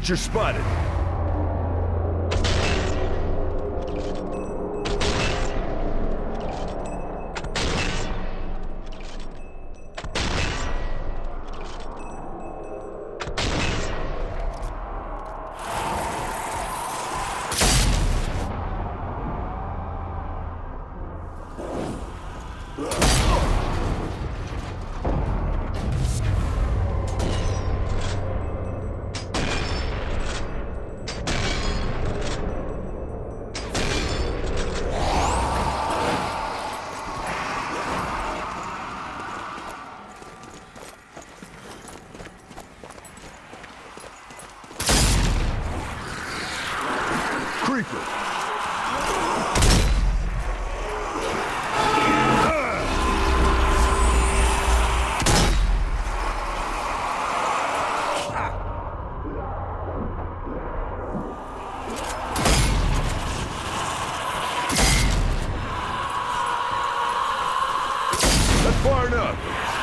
Butcher spotted. Creeper. That's far enough.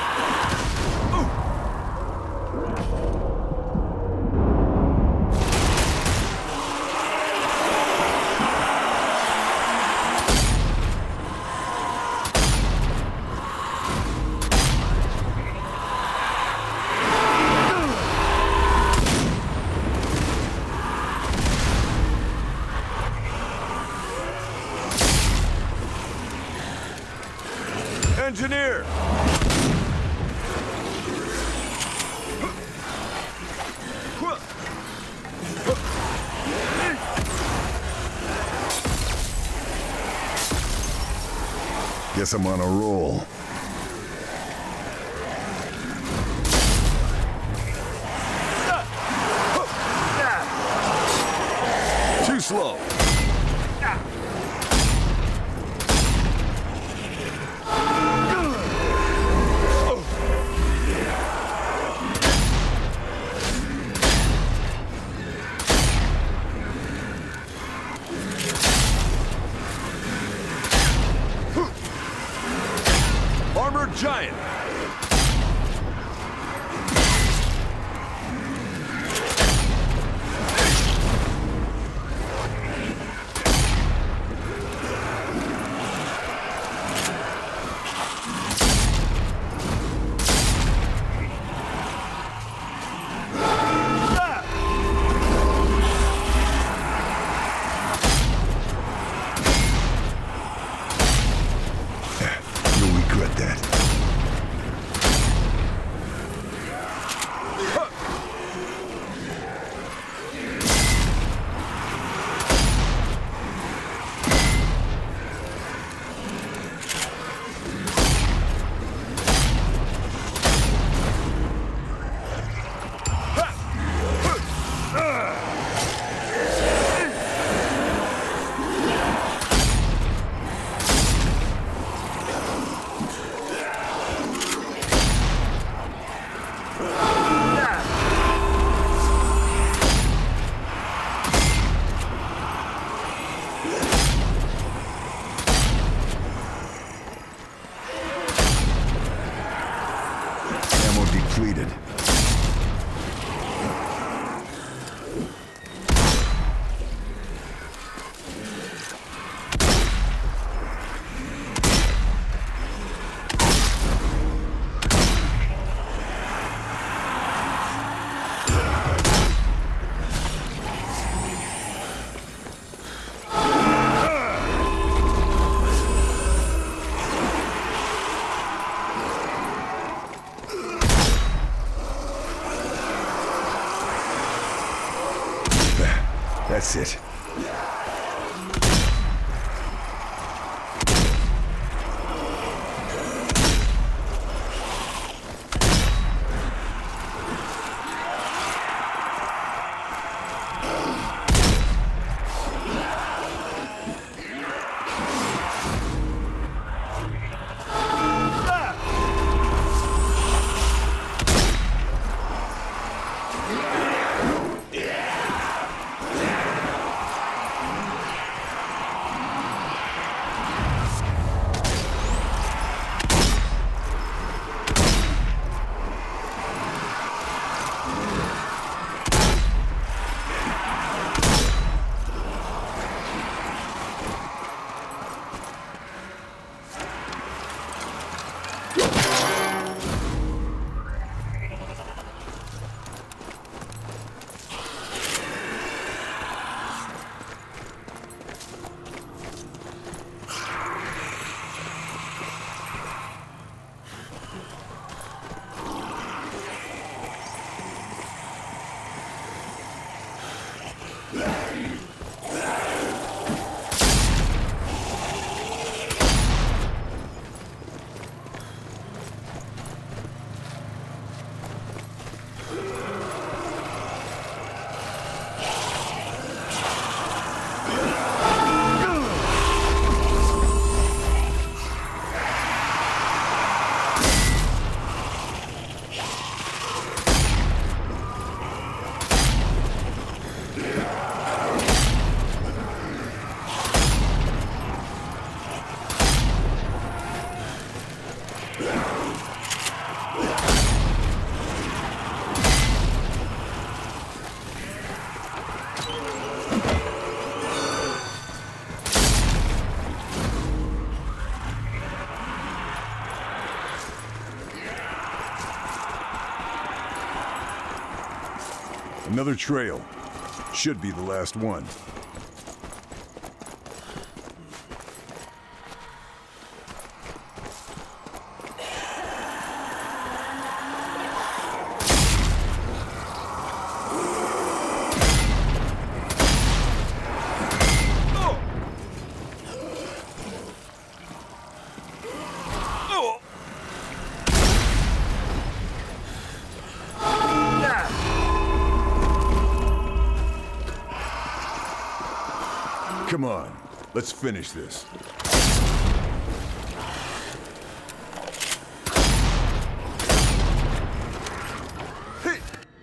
Engineer! Guess I'm on a roll. Too slow. Armored giant. You'll regret that. Ammo depleted. That's it. Another trail. Should be the last one. Come on, let's finish this. Hey!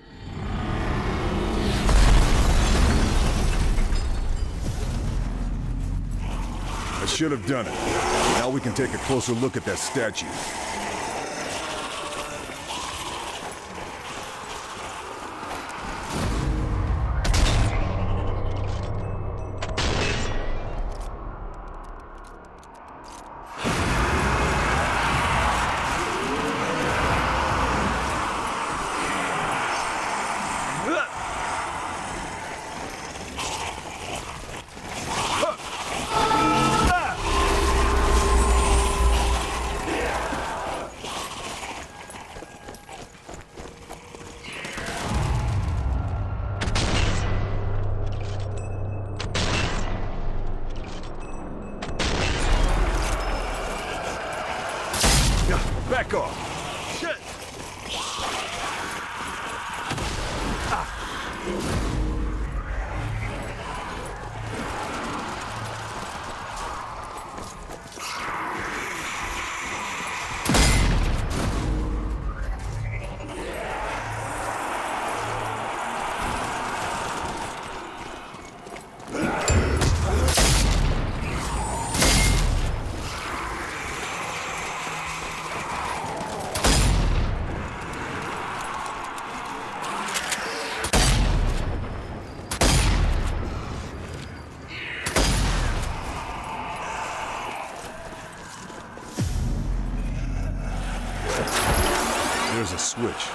I should have done it. Now we can take a closer look at that statue. Back off! Shit! There's a switch.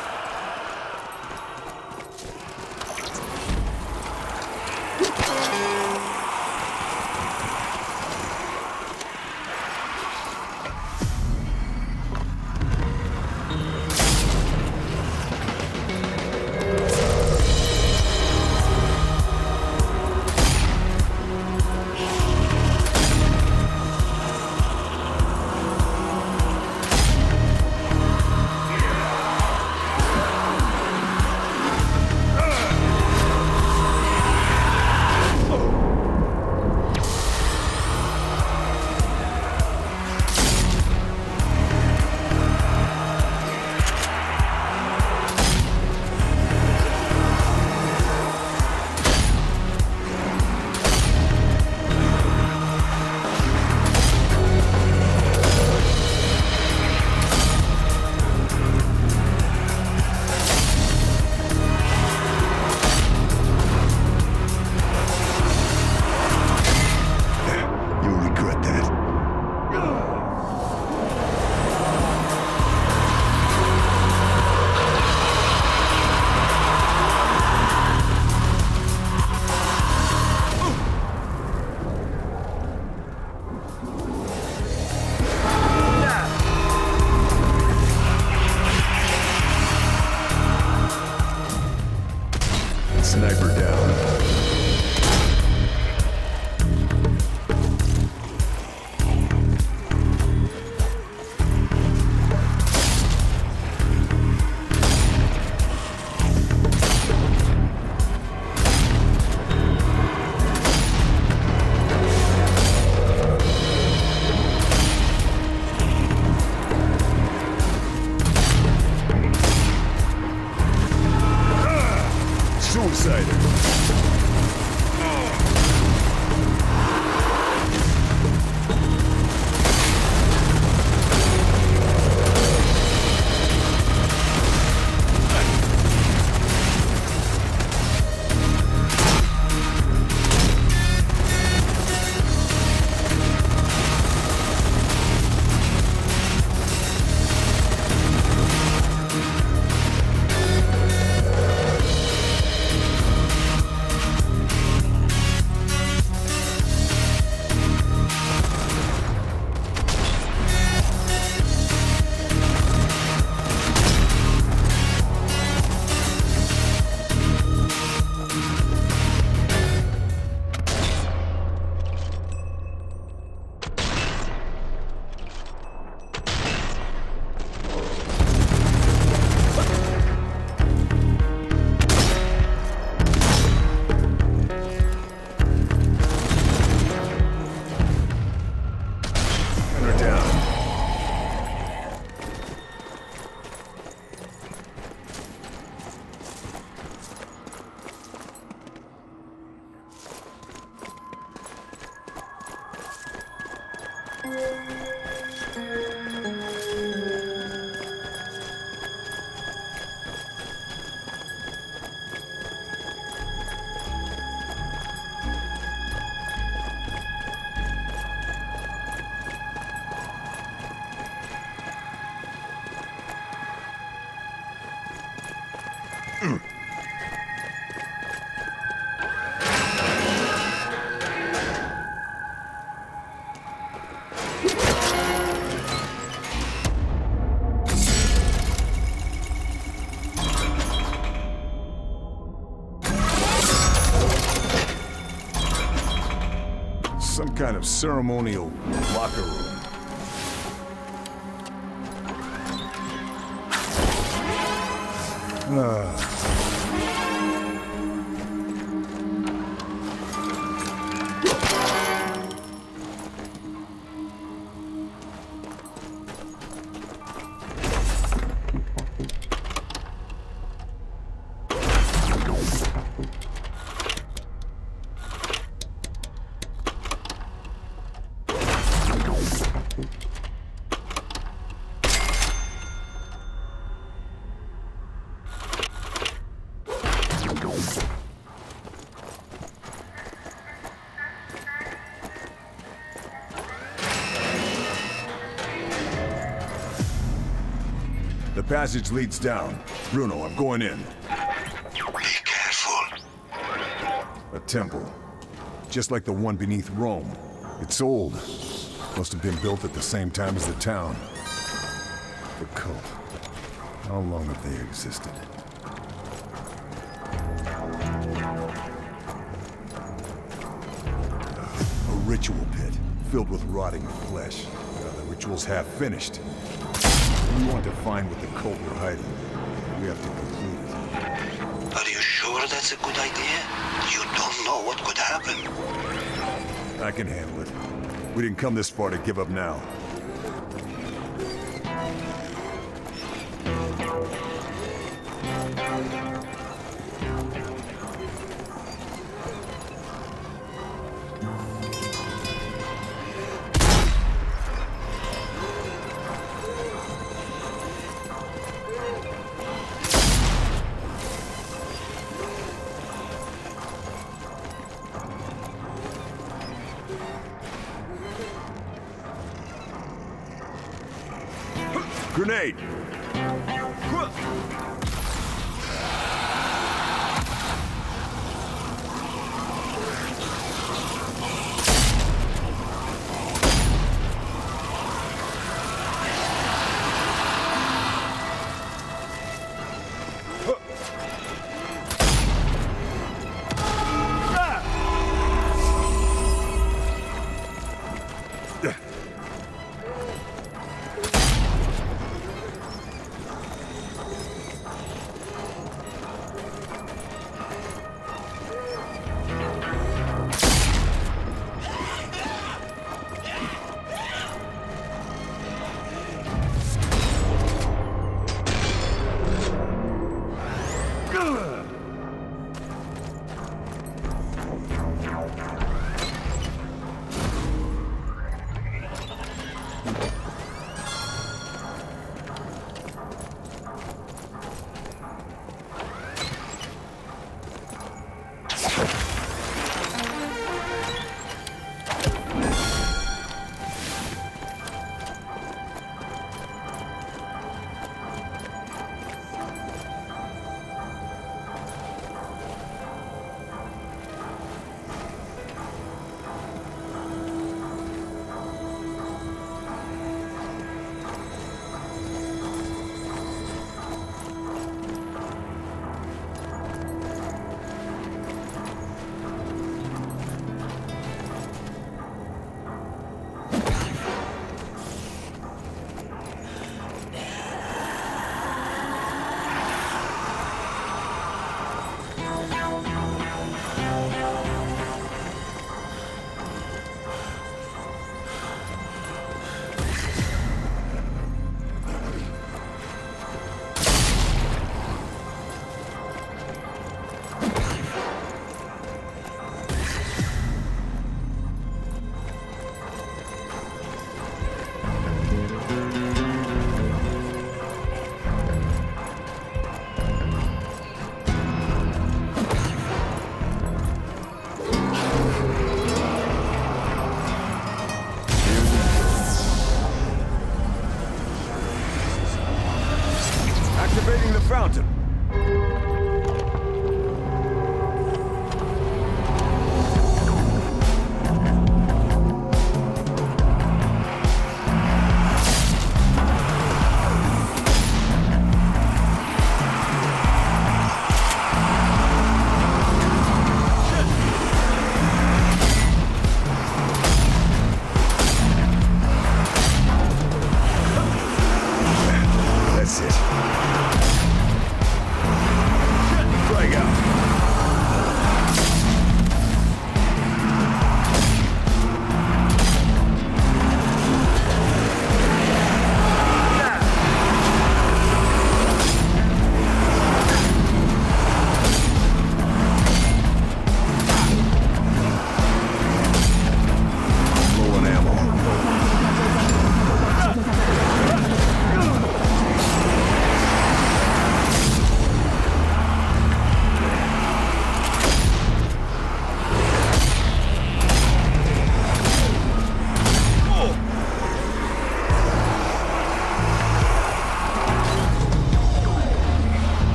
Some kind of ceremonial locker room. The passage leads down. Bruno, I'm going in. Be careful. A temple. Just like the one beneath Rome. It's old. Must have been built at the same time as the town. The cult. How long have they existed? A ritual pit, filled with rotting flesh. The ritual's half finished. We want to find what the cult were hiding. We have to complete it. Are you sure that's a good idea? You don't know what could happen. I can handle it. We didn't come this far to give up now. Grenade!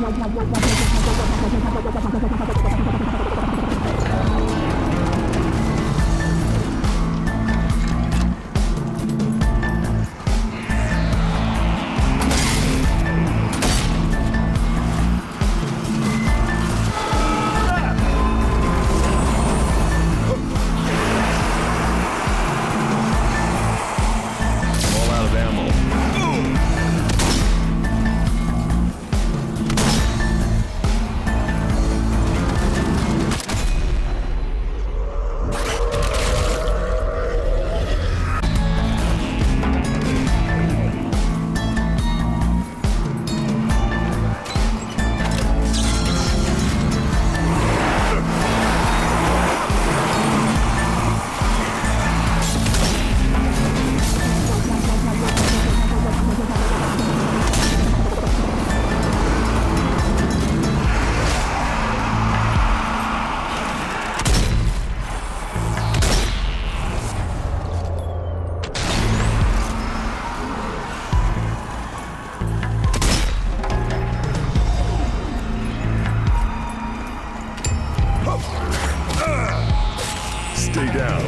Stay down.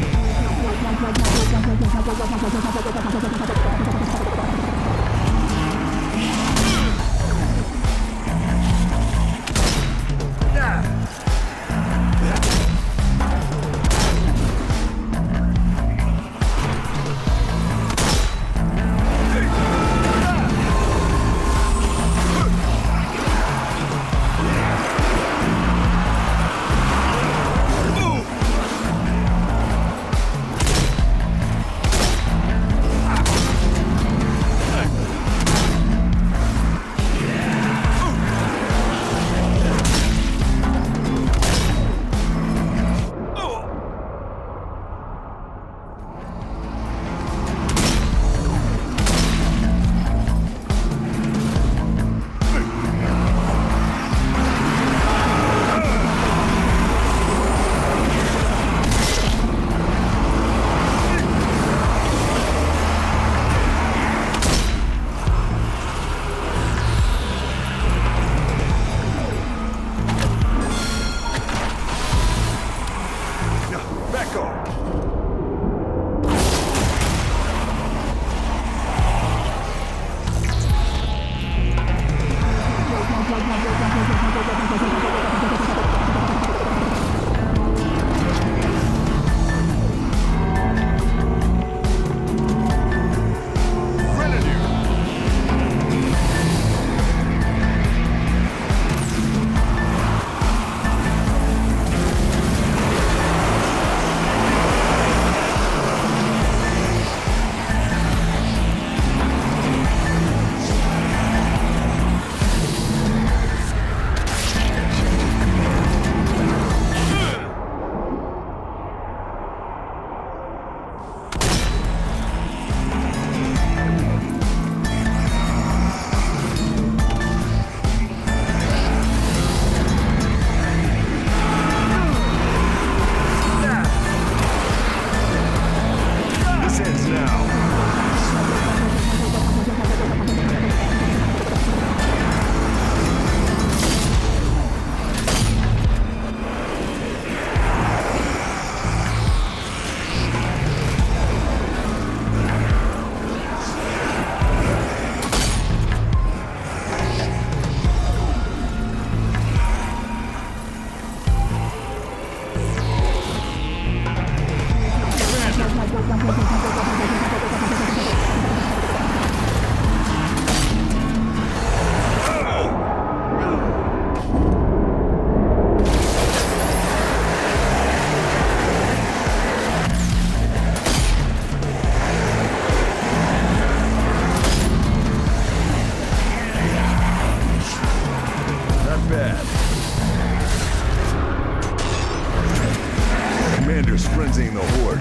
Commander's frenzying the horde.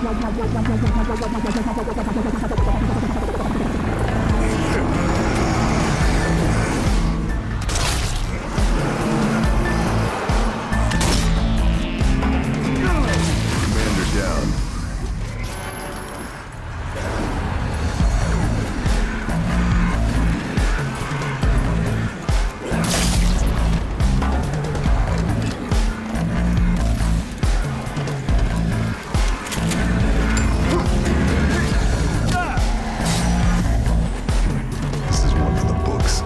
Commander down. This is one for the books.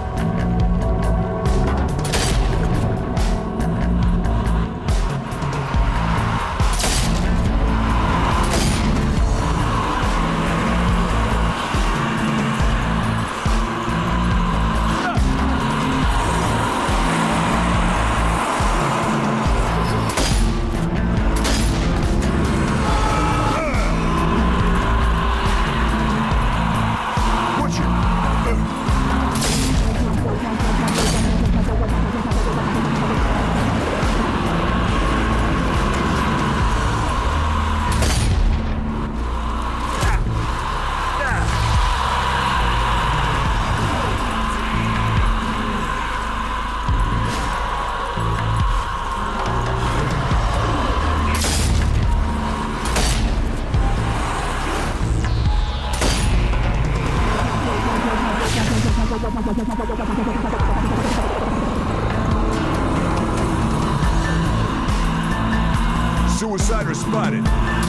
Suicider spotted.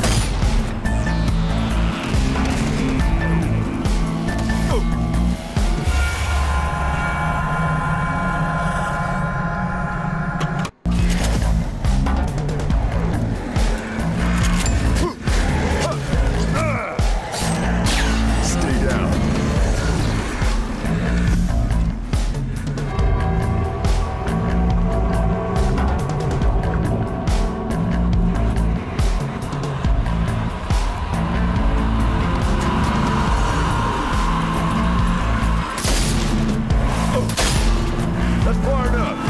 Stay down. That's far enough.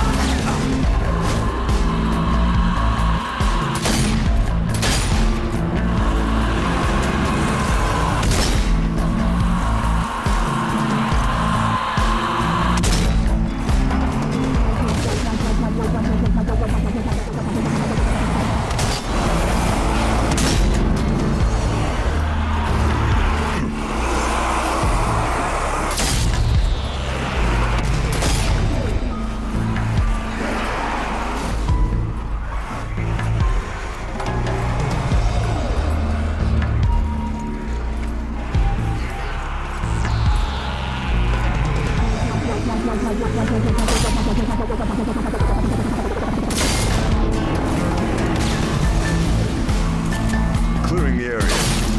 Clearing the area.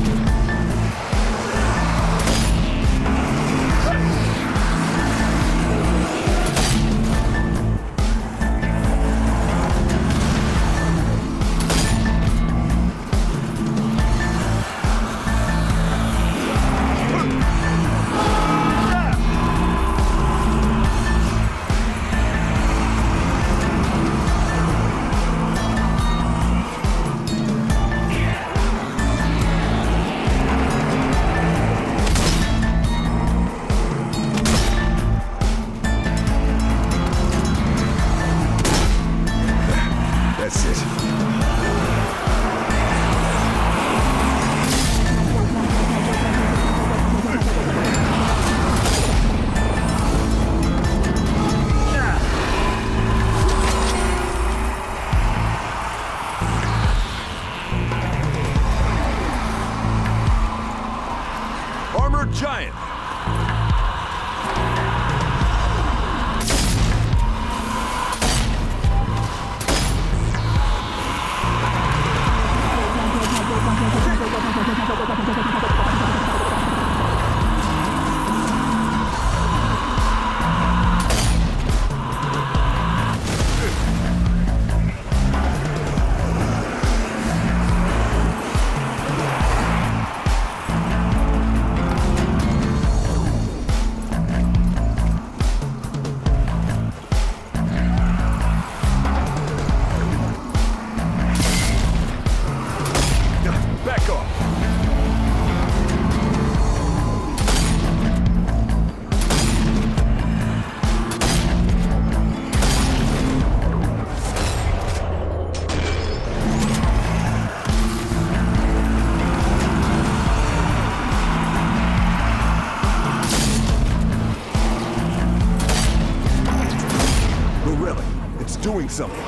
That's it. Armored giant. sensing something.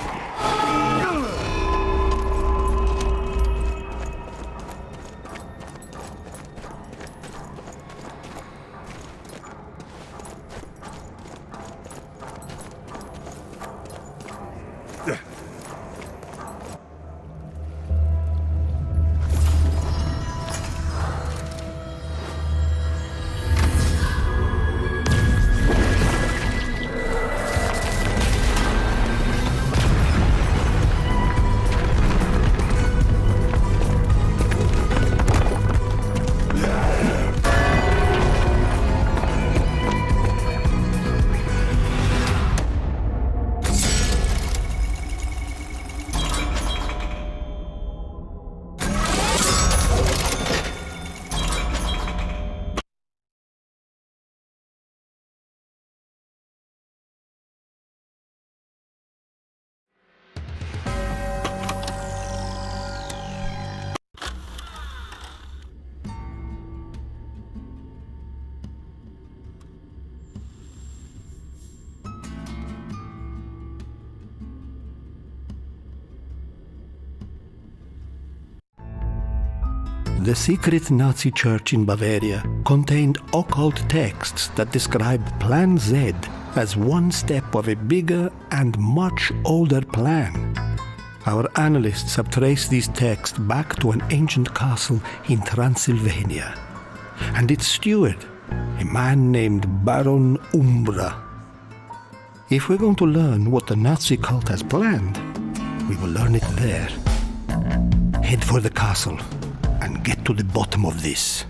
The secret Nazi church in Bavaria contained occult texts that described Plan Z as one step of a bigger and much older plan. Our analysts have traced these texts back to an ancient castle in Transylvania, and its steward, a man named Baron Umbra. If we're going to learn what the Nazi cult has planned, we will learn it there. Head for the castle and get to the bottom of this.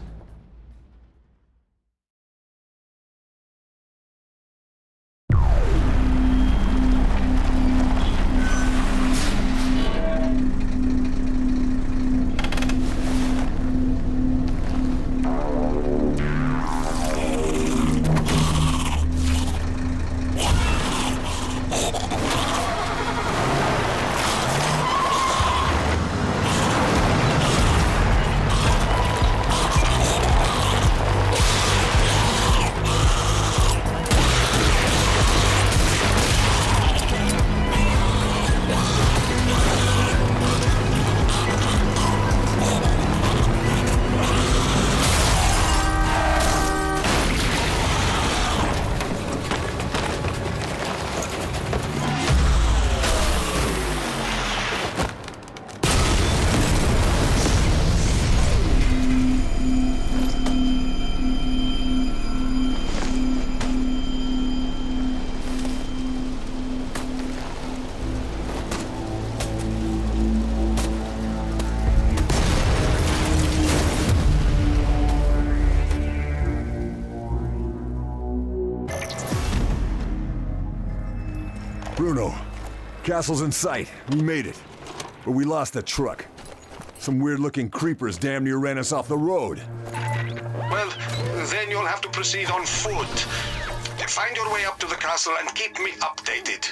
Bruno, castle's in sight. We made it. But we lost the truck. Some weird-looking creepers damn near ran us off the road. Well, then you'll have to proceed on foot. Find your way up to the castle and keep me updated.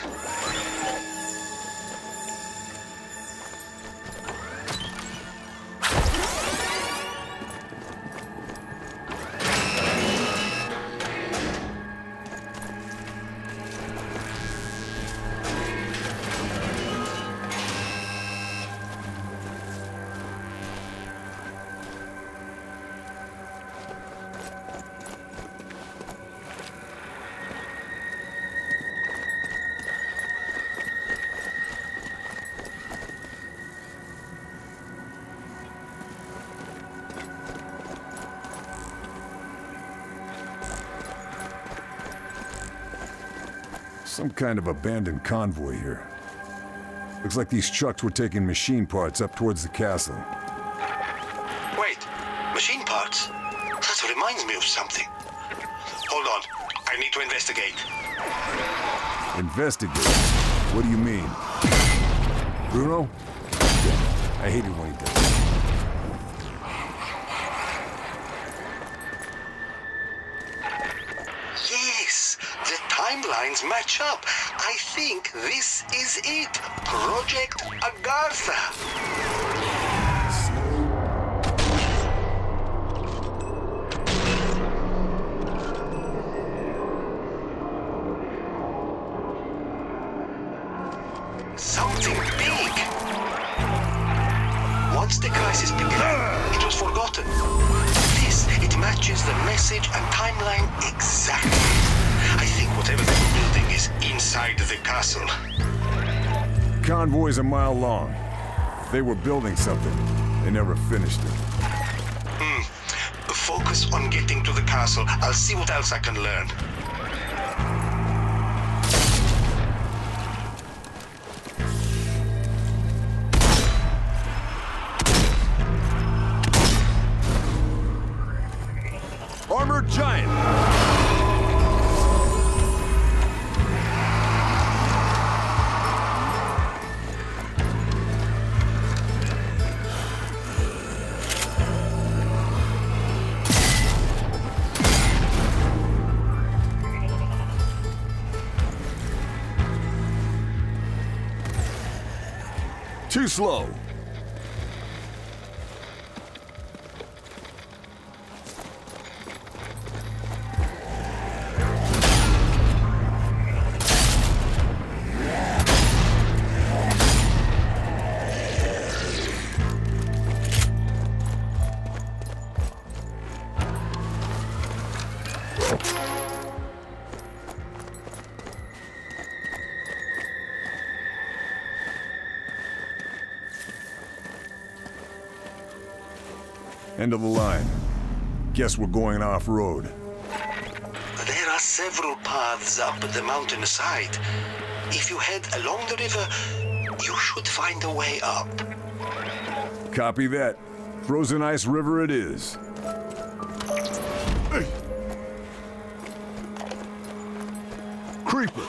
Some kind of abandoned convoy here. Looks like these trucks were taking machine parts up towards the castle. Wait, machine parts? That reminds me of something. Hold on, I need to investigate. Investigate? What do you mean? Bruno? Damn, I hate it when he does that. Yes, the timelines match up. I think this is it. Project Agartha. convoy's a mile long. If they were building something, they never finished it. Focus on getting to the castle. I'll see what else I can learn. Armored giant! Too slow. End of the line. Guess we're going off-road. There are several paths up the mountainside. If you head along the river, you should find a way up. Copy that. Frozen Ice River it is. Hey. Creeper!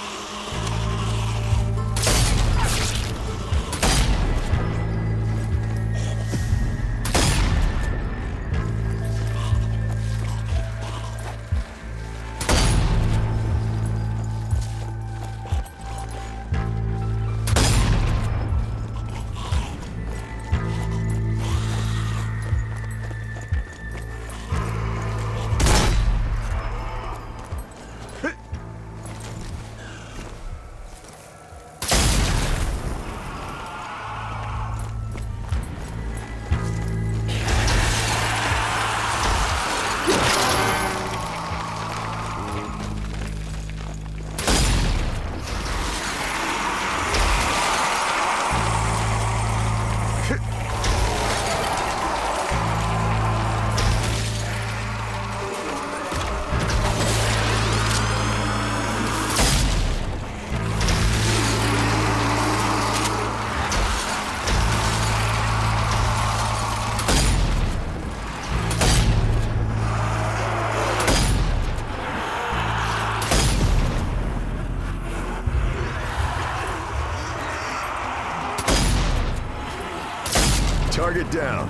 Target down.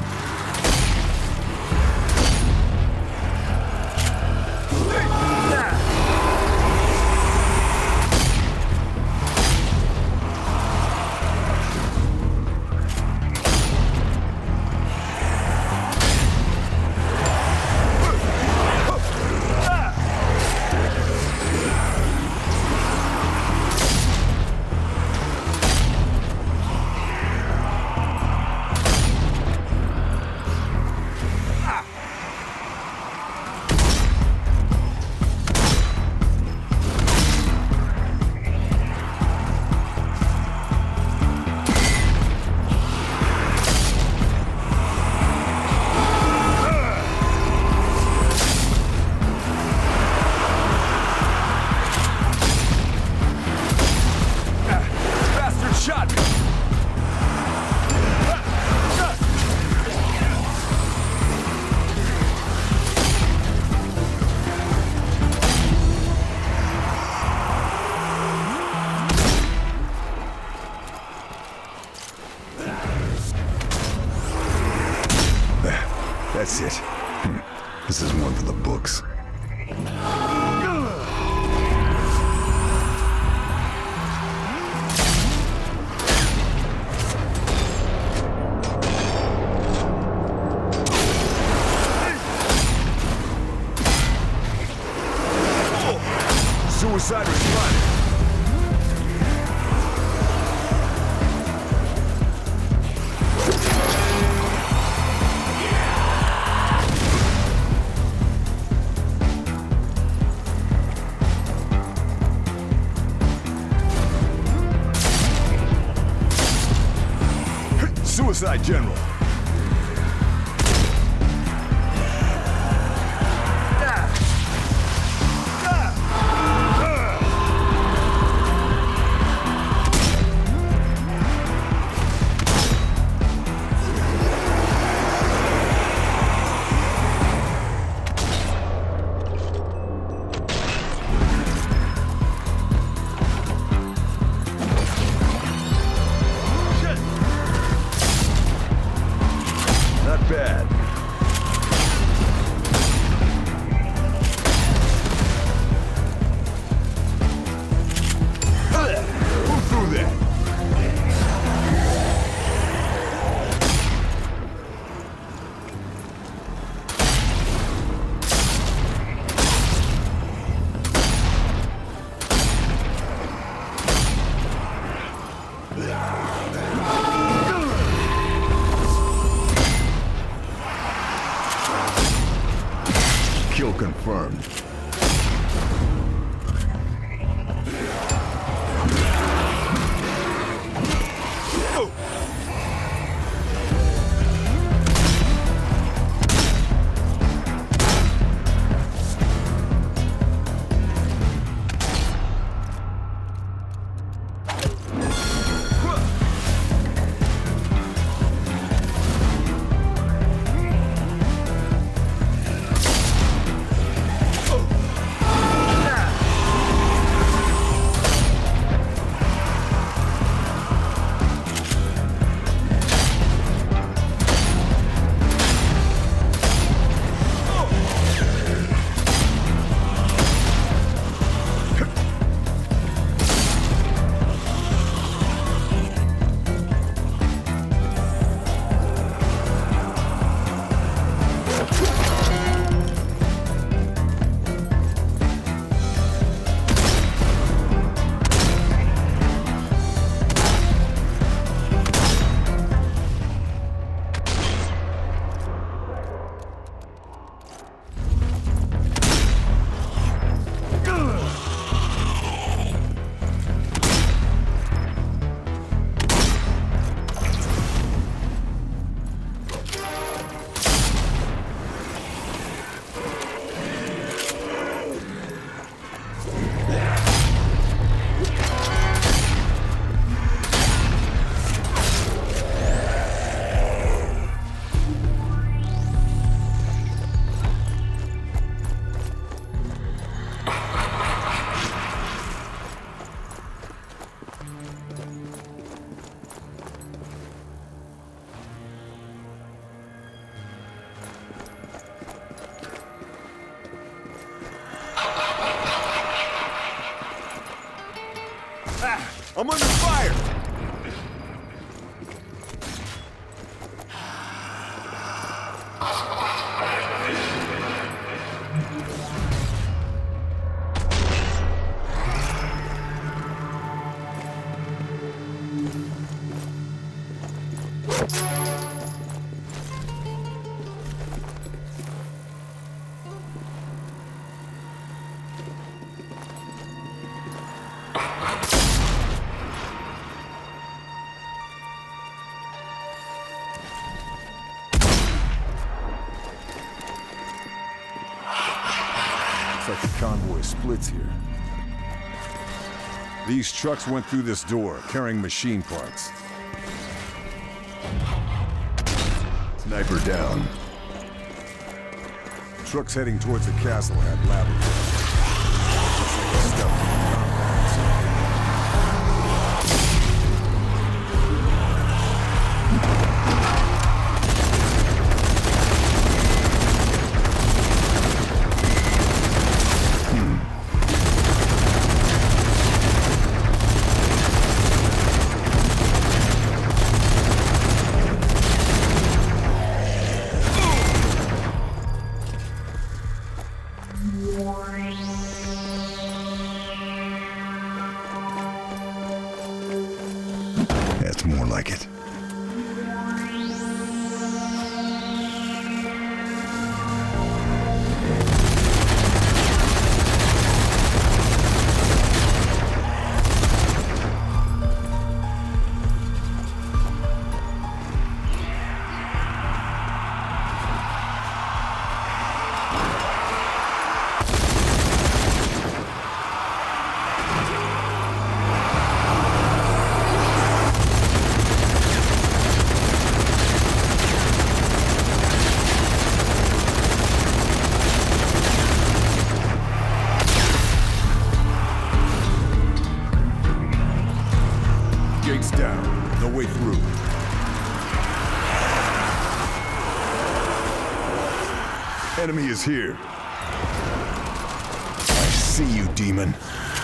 That's it. This is one for the books. Suicide is running. inside, General. Kill confirmed. I'm under fire! Looks like the convoy splits here. These trucks went through this door, carrying machine parts. Sniper down. Trucks heading towards the castle had laboratories. Looks like the stuff from the compounds. enemy is here. I see you, demon.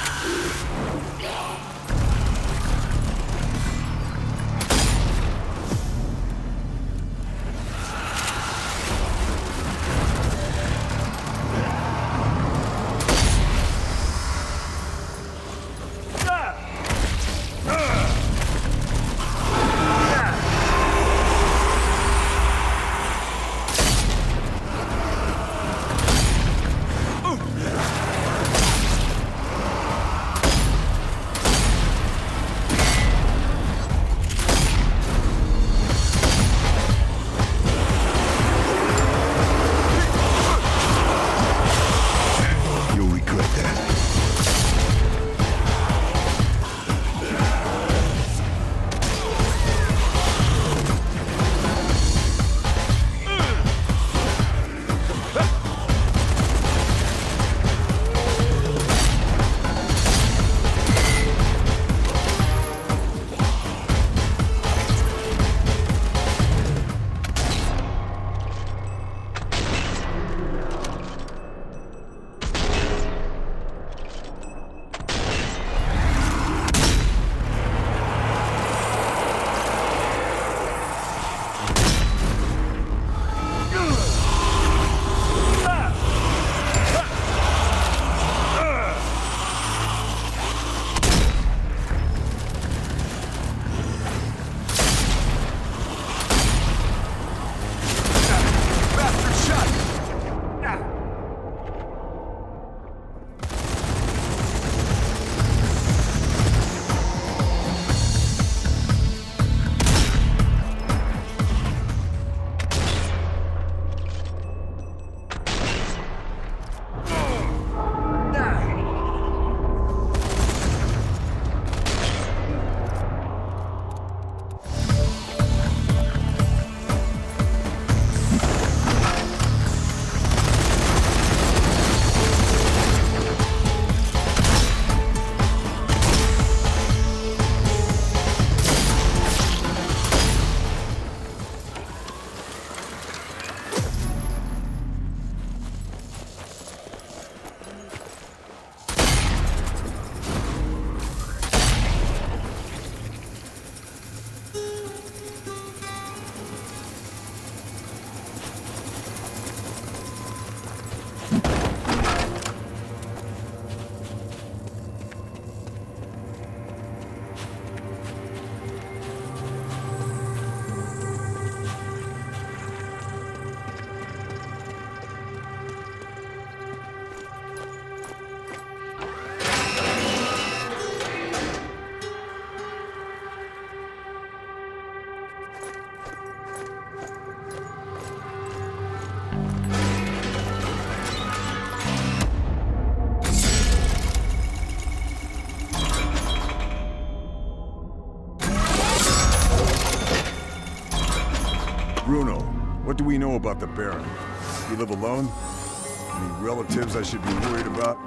Bruno, what do we know about the Baron? You live alone? Any relatives I should be worried about?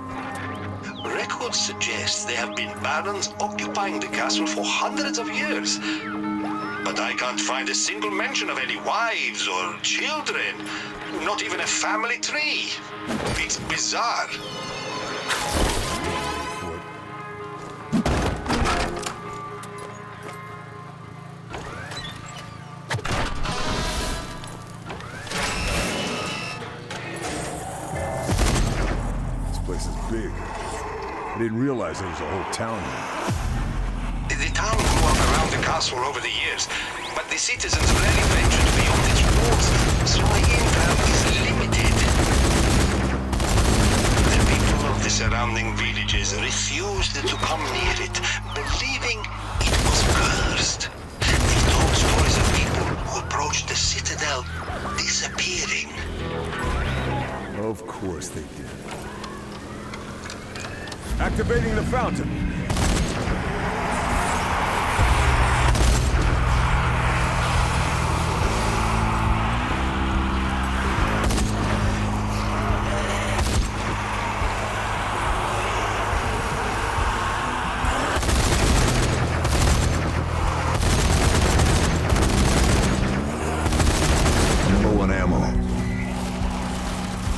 Records suggest there have been barons occupying the castle for hundreds of years. But I can't find a single mention of any wives or children. Not even a family tree. It's bizarre. Big. I didn't realize there was a whole town here. The town grew up around the castle over the years, but the citizens rarely ventured beyond its walls, so my intel is limited. The people of the surrounding villages refused to come near it, believing it was cursed. They told stories of people who approached the citadel disappearing. Of course they did. Activating the fountain. Low on ammo.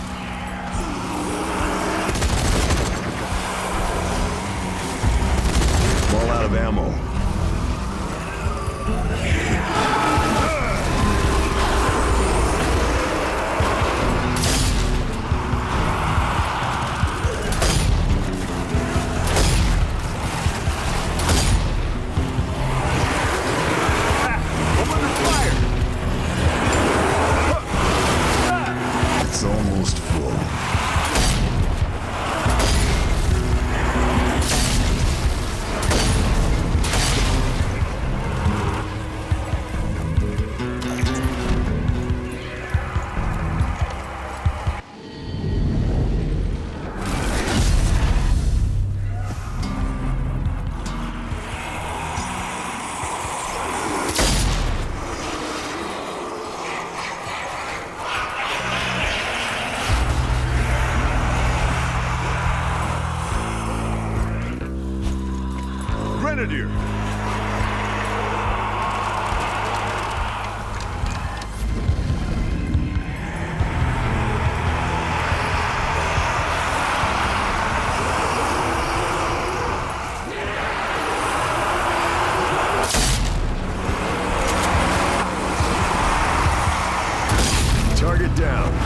It's almost full. Grenadier! Target down.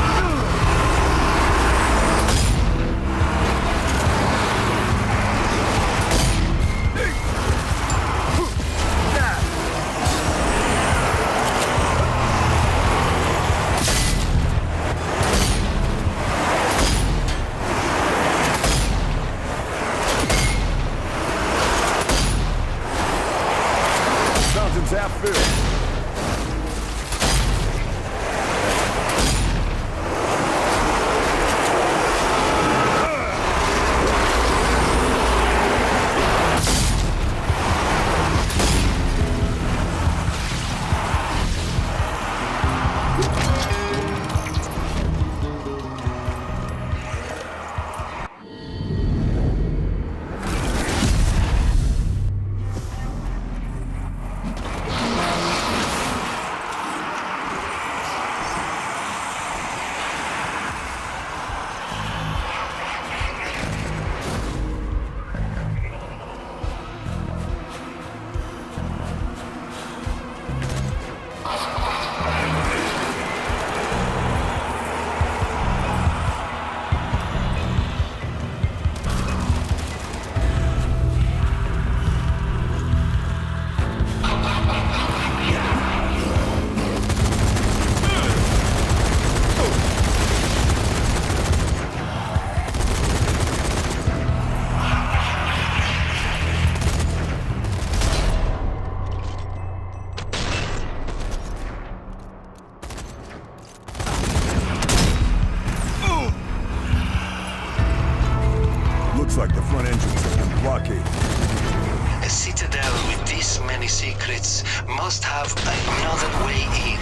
Fountain's half filled. Looks like the front entrance has been blockaded. A citadel with this many secrets must have another way in.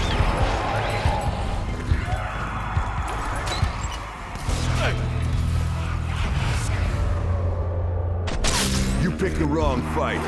You picked the wrong fight.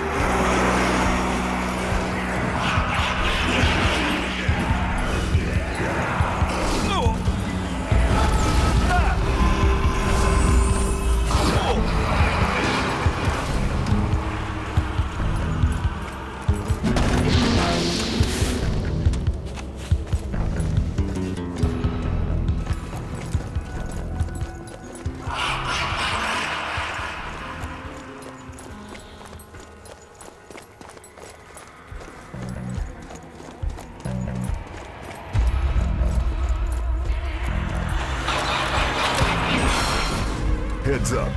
Heads up.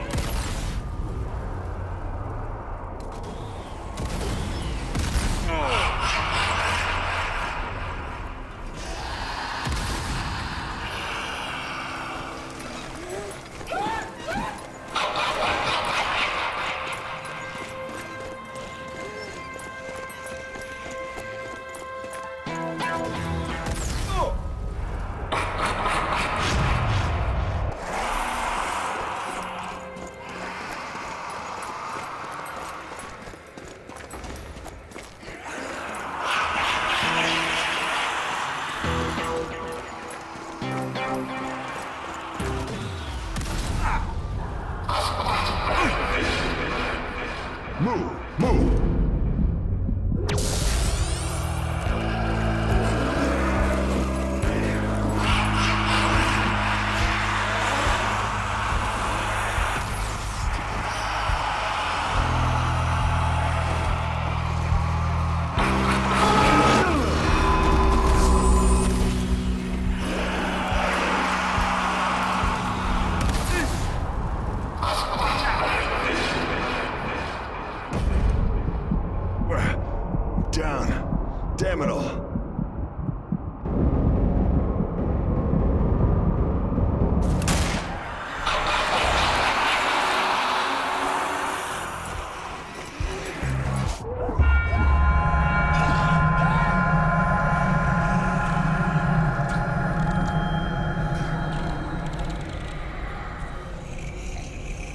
Move! Move! Terminal.